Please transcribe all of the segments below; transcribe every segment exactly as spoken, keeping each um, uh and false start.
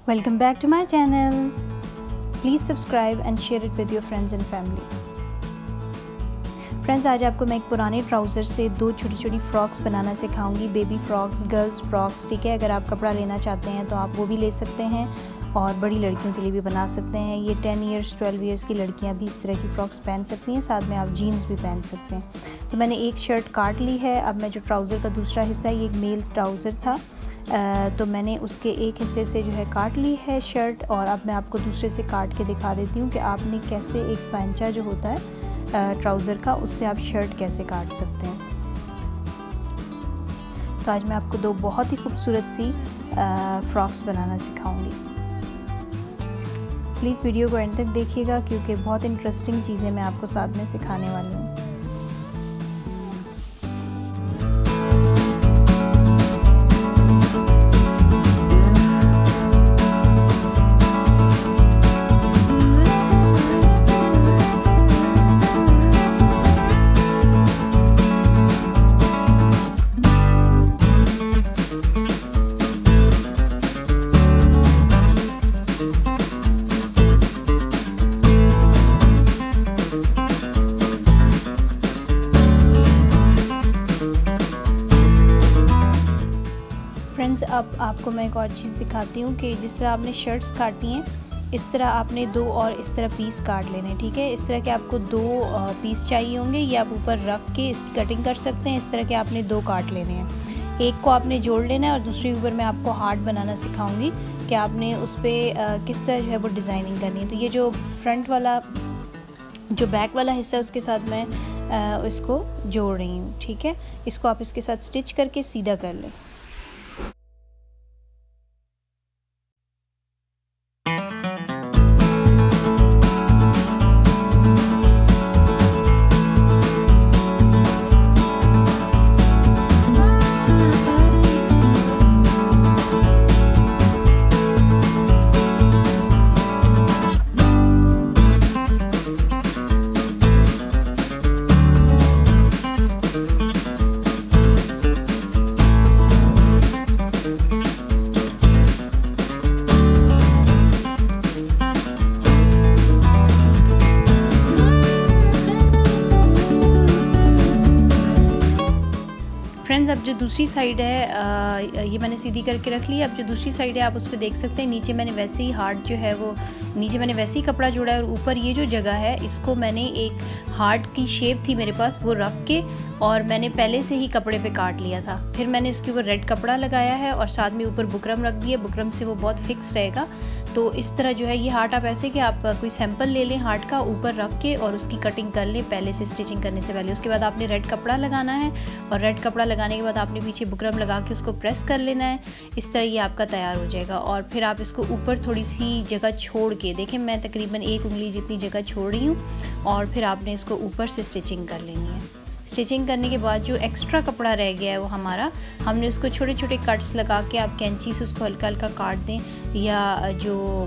Welcome back to my channel. Please subscribe and share it with your friends and family. Friends, आज आपको मैं एक पुराने trouser से दो छोटी छोटी फ्रॉक्स बनाना सिखाऊंगी। बेबी फ्रॉक्स, गर्ल्स फ्रॉक्स, ठीक है। अगर आप कपड़ा लेना चाहते हैं तो आप वो भी ले सकते हैं और बड़ी लड़कियों के लिए भी बना सकते हैं। ये टेन इयर्स ट्वेल्व इयर्स की लड़कियां भी इस तरह की फ़्रॉक्स पहन सकती हैं, साथ में आप जीन्स भी पहन सकते हैं। तो मैंने एक शर्ट काट ली है। अब मैं जो ट्राउज़र का दूसरा हिस्सा है, ये एक मेल ट्राउज़र था, आ, तो मैंने उसके एक हिस्से से जो है काट ली है शर्ट, और अब मैं आपको दूसरे से काट के दिखा देती हूँ कि आपने कैसे एक पैंचा जो होता है ट्राउज़र का, उससे आप शर्ट कैसे काट सकते हैं। तो आज मैं आपको दो बहुत ही खूबसूरत सी फ्रॉक्स बनाना सिखाऊंगी। प्लीज़ वीडियो को एंड तक देखिएगा क्योंकि बहुत इंटरेस्टिंग चीज़ें मैं आपको साथ में सिखाने वाली हूँ। फ्रेंड्स, अब आपको मैं एक और चीज़ दिखाती हूँ कि जिस तरह आपने शर्ट्स काटी हैं, इस तरह आपने दो और इस तरह पीस काट लेने, ठीक है। इस तरह के आपको दो पीस चाहिए होंगे, ये आप ऊपर रख के इसकी कटिंग कर सकते हैं। इस तरह के आपने दो काट लेने हैं, एक को आपने जोड़ लेना है और दूसरे ऊपर मैं आपको हार्ट बनाना सिखाऊंगी कि आपने उस पर किस तरह जो है वो डिज़ाइनिंग करनी है। तो ये जो फ्रंट वाला जो बैक वाला हिस्सा है उसके साथ मैं इसको जोड़ रही हूँ, ठीक है। इसको आप इसके साथ स्टिच करके सीधा कर लें। फ्रेंड्स, अब जो दूसरी साइड है आ, ये मैंने सीधी करके रख ली। अब जो दूसरी साइड है आप उस पर देख सकते हैं, नीचे मैंने वैसे ही हार्ट जो है वो नीचे मैंने वैसे ही कपड़ा जोड़ा है, और ऊपर ये जो जगह है इसको मैंने एक हार्ट की शेप थी मेरे पास, वो रख के और मैंने पहले से ही कपड़े पे काट लिया था। फिर मैंने इसके ऊपर रेड कपड़ा लगाया है और साथ में ऊपर बुकरम रख दिया। बुकरम से वो बहुत फिक्स रहेगा। तो इस तरह जो है ये हार्ट आप ऐसे कि आप कोई सैंपल ले लें हार्ट का, ऊपर रख के और उसकी कटिंग कर लें पहले से, स्टिचिंग करने से पहले। उसके बाद आपने रेड कपड़ा लगाना है और रेड कपड़ा लगाने के बाद आपने पीछे बुकरम लगा के उसको प्रेस कर लेना है। इस तरह ये आपका तैयार हो जाएगा। और फिर आप इसको ऊपर थोड़ी सी जगह छोड़ के, देखें मैं तकरीबन एक उंगली जितनी जगह छोड़ रही हूँ, और फिर आपने इसको ऊपर से स्टिचिंग कर लेनी है। स्टिचिंग करने के बाद जो एक्स्ट्रा कपड़ा रह गया है वो हमारा, हमने उसको छोटे छोटे कट्स लगा के, आप कैंची से उसको हल्का हल्का काट दें, या जो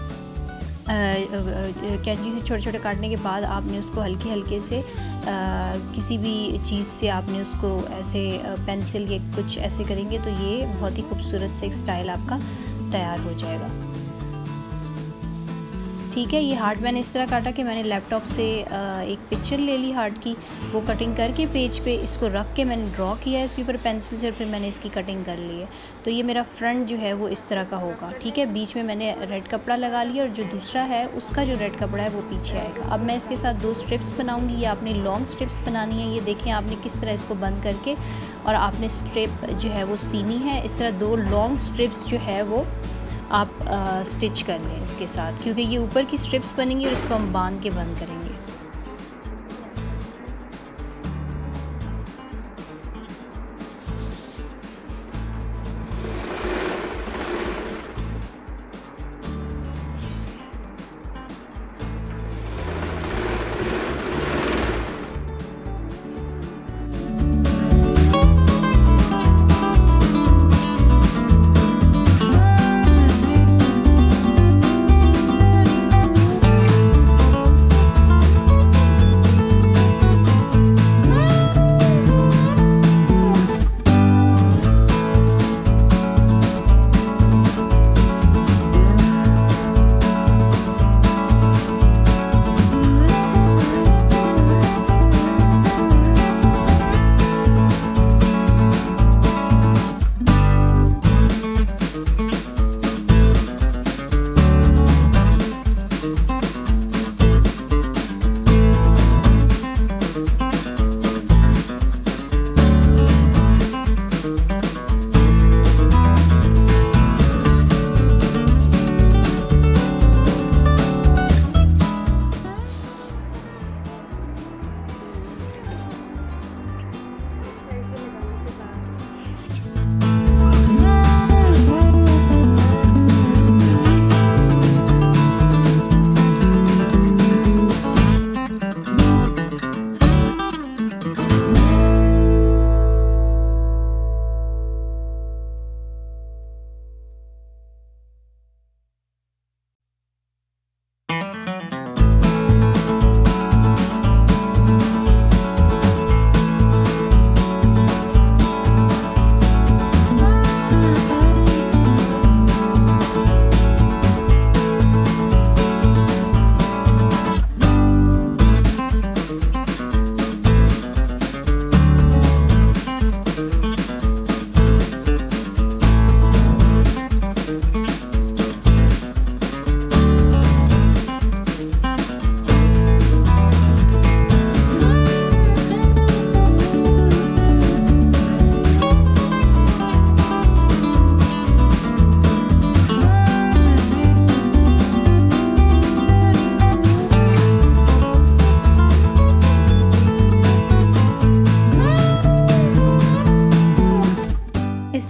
कैंची से छोटे छोटे काटने के बाद आपने उसको हल्के हल्के से आ, किसी भी चीज़ से आपने उसको ऐसे पेंसिल या कुछ ऐसे करेंगे तो ये बहुत ही खूबसूरत से एक स्टाइल आपका तैयार हो जाएगा, ठीक है। ये हार्ट मैंने इस तरह काटा कि मैंने लैपटॉप से एक पिक्चर ले ली हार्ट की, वो कटिंग करके पेज पे इसको रख के मैंने ड्रॉ किया है इसके ऊपर पेंसिल से, और फिर मैंने इसकी कटिंग कर ली है। तो ये मेरा फ्रंट जो है वो इस तरह का होगा, ठीक है। बीच में मैंने रेड कपड़ा लगा लिया और जो दूसरा है उसका जो रेड कपड़ा है वो पीछे आएगा। अब मैं इसके साथ दो स्ट्रिप्स बनाऊँगी। ये आपने लॉन्ग स्ट्रिप्स बनानी है। ये देखें आपने किस तरह इसको बंद करके और आपने स्ट्रिप जो है वो सीनी है। इस तरह दो लॉन्ग स्ट्रिप्स जो है वो आप आ, स्टिच कर लें इसके साथ, क्योंकि ये ऊपर की स्ट्रिप्स बनेंगी और इसको हम बांध के बंद करेंगे।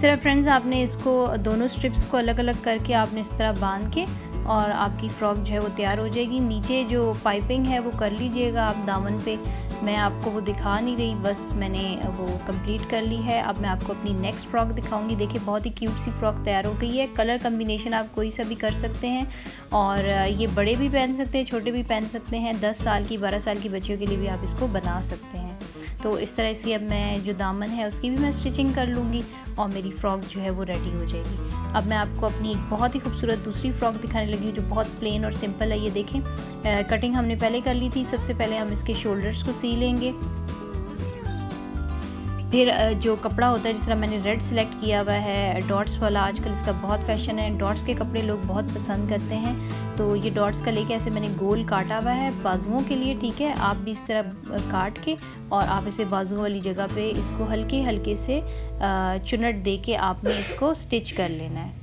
इस तरह फ्रेंड्स आपने इसको दोनों स्ट्रिप्स को अलग अलग करके आपने इस तरह बांध के और आपकी फ़्रॉक जो है वो तैयार हो जाएगी। नीचे जो पाइपिंग है वो कर लीजिएगा आप दामन पे, मैं आपको वो दिखा नहीं रही, बस मैंने वो कंप्लीट कर ली है। अब मैं आपको अपनी नेक्स्ट फ़्रॉक दिखाऊंगी। देखिए बहुत ही क्यूट सी फ़्रॉक तैयार हो गई है। कलर कम्बिनेशन आप कोई सा भी कर सकते हैं और ये बड़े भी पहन सकते हैं, छोटे भी पहन सकते हैं। दस साल की बारह साल की बच्चियों के लिए भी आप इसको बना सकते हैं। तो इस तरह इसकी अब मैं जो दामन है उसकी भी मैं स्टिचिंग कर लूँगी और मेरी फ़्रॉक जो है वो रेडी हो जाएगी। अब मैं आपको अपनी एक बहुत ही खूबसूरत दूसरी फ़्रॉक दिखाने लगी हूँ जो बहुत प्लेन और सिंपल है। ये देखें, आ, कटिंग हमने पहले कर ली थी। सबसे पहले हम इसके शोल्डर्स को सी लेंगे। फिर जो कपड़ा होता है, जिस तरह मैंने रेड सेलेक्ट किया हुआ है डॉट्स वाला, आजकल इसका बहुत फैशन है, डॉट्स के कपड़े लोग बहुत पसंद करते हैं। तो ये डॉट्स का लेके ऐसे मैंने गोल काटा हुआ है बाजुओं के लिए, ठीक है। आप भी इस तरह काट के और आप इसे बाजुओं वाली जगह पे इसको हल्के हल्के से चुनट दे के आपने इसको स्टिच कर लेना है।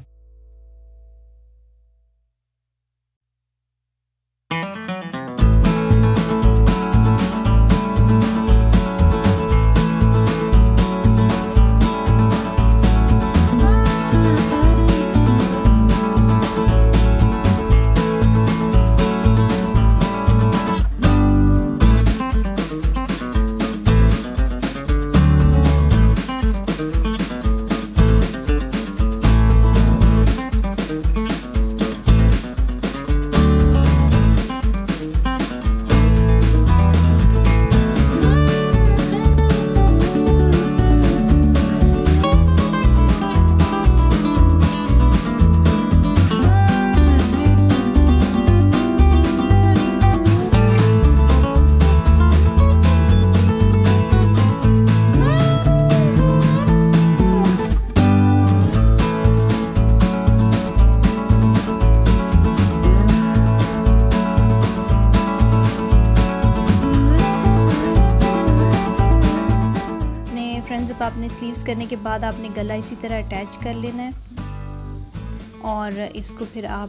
आपने स्लीव्स करने के बाद आपने गला इसी तरह अटैच कर लेना है और इसको फिर आप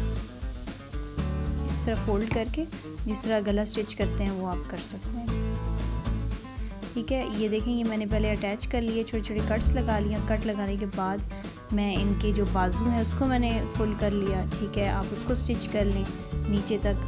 इस तरह फोल्ड करके जिस तरह गला स्टिच करते हैं वो आप कर सकते हैं, ठीक है। ये देखें, ये मैंने पहले अटैच कर लिए, छोटे छोटे कट्स लगा लिया। कट लगाने के बाद मैं इनके जो बाजू हैं उसको मैंने फुल कर लिया, ठीक है। आप उसको स्टिच कर लें नीचे तक।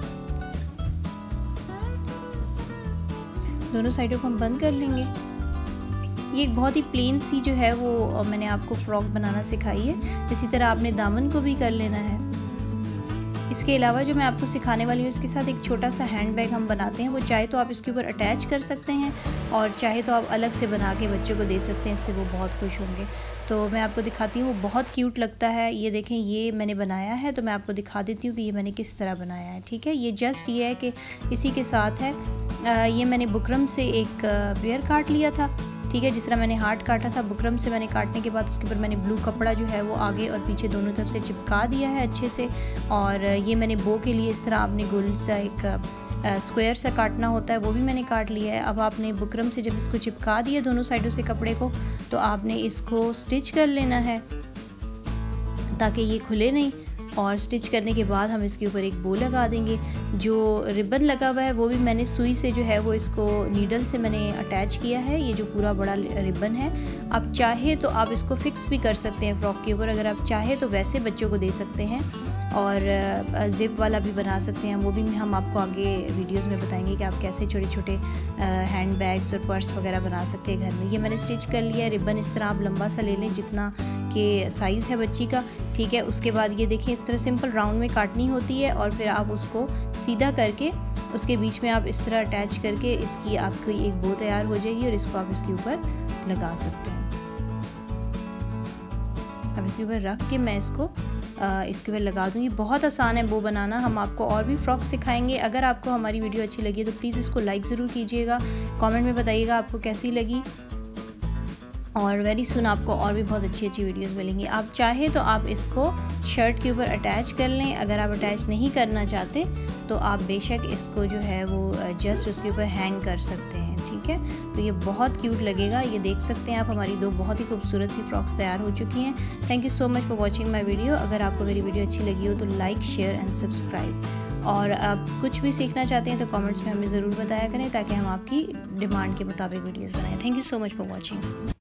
दोनों साइडों को हम बंद कर लेंगे। ये एक बहुत ही प्लेन सी जो है वो मैंने आपको फ़्रॉक बनाना सिखाई है। इसी तरह आपने दामन को भी कर लेना है। इसके अलावा जो मैं आपको सिखाने वाली हूँ, इसके साथ एक छोटा सा हैंड बैग हम बनाते हैं। वो चाहे तो आप इसके ऊपर अटैच कर सकते हैं और चाहे तो आप अलग से बना के बच्चे को दे सकते हैं, इससे वो बहुत खुश होंगे। तो मैं आपको दिखाती हूँ, वो बहुत क्यूट लगता है। ये देखें, ये मैंने बनाया है, तो मैं आपको दिखा देती हूँ कि ये मैंने किस तरह बनाया है, ठीक है। ये जस्ट ये है कि इसी के साथ है। आ, ये मैंने बुकरम से एक पेयर काट लिया था, ठीक है। जिस तरह मैंने हार्ट काटा था, बुकरम से मैंने काटने के बाद उसके ऊपर मैंने ब्लू कपड़ा जो है वो आगे और पीछे दोनों तरफ से चिपका दिया है अच्छे से। और ये मैंने बो के लिए इस तरह आपने गोल सा एक स्क्वायर सा काटना होता है, वो भी मैंने काट लिया है। अब आपने बुकरम से जब इसको चिपका दिया दोनों साइडों से कपड़े को, तो आपने इसको स्टिच कर लेना है ताकि ये खुले नहीं। और स्टिच करने के बाद हम इसके ऊपर एक बो लगा देंगे। जो रिबन लगा हुआ है वो भी मैंने सुई से जो है वो इसको नीडल से मैंने अटैच किया है। ये जो पूरा बड़ा रिबन है, आप चाहे तो आप इसको फिक्स भी कर सकते हैं फ्रॉक के ऊपर। अगर आप चाहे तो वैसे बच्चों को दे सकते हैं और ज़िप वाला भी बना सकते हैं। वो भी हम आपको आगे वीडियोस में बताएंगे कि आप कैसे छोटे छोटे हैंड बैग्स और पर्स वगैरह बना सकते हैं घर में। ये मैंने स्टिच कर लिया। रिबन इस तरह आप लंबा सा ले लें जितना के साइज़ है बच्ची का, ठीक है। उसके बाद ये देखिए, इस तरह सिंपल राउंड में काटनी होती है और फिर आप उसको सीधा करके उसके बीच में आप इस तरह अटैच करके इसकी आपकी एक बो तैयार हो जाएगी और इसको आप इसके ऊपर लगा सकते हैं। अब इसके ऊपर रख के मैं इसको आ, इसके ऊपर लगा दूँगी। बहुत आसान है बो बनाना। हम आपको और भी फ्रॉक सिखाएंगे। अगर आपको हमारी वीडियो अच्छी लगी तो प्लीज़ इसको लाइक ज़रूर कीजिएगा, कमेंट में बताइएगा आपको कैसी लगी। और वेरी सुन आपको और भी बहुत अच्छी अच्छी वीडियोस मिलेंगी। आप चाहे तो आप इसको शर्ट के ऊपर अटैच कर लें। अगर आप अटैच नहीं करना चाहते तो आप बेशक इसको जो है वो जस्ट उसके ऊपर हैंग कर सकते हैं, ठीक है। तो ये बहुत क्यूट लगेगा। ये देख सकते हैं आप, हमारी दो बहुत ही खूबसूरत सी फ्रॉक्स तैयार हो चुकी हैं। Thank you so much for watching my video. अगर आपको मेरी वीडियो अच्छी लगी हो तो लाइक, शेयर एंड सब्सक्राइब। और आप कुछ भी सीखना चाहते हैं तो कमेंट्स में हमें ज़रूर बताया करें ताकि हम आपकी डिमांड के मुताबिक वीडियोज़ बनाएँ। Thank you so much for watching.